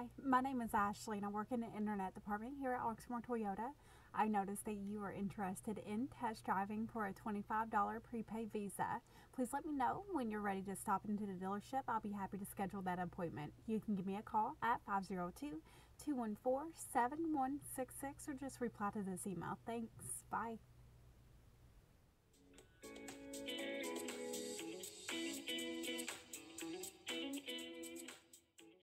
Hi, my name is Ashley and I work in the internet department here at Oxmoor Toyota. I noticed that you are interested in test driving for a $25 prepaid visa. Please let me know when you're ready to stop into the dealership. I'll be happy to schedule that appointment. You can give me a call at 502-214-7166 or just reply to this email. Thanks. Bye.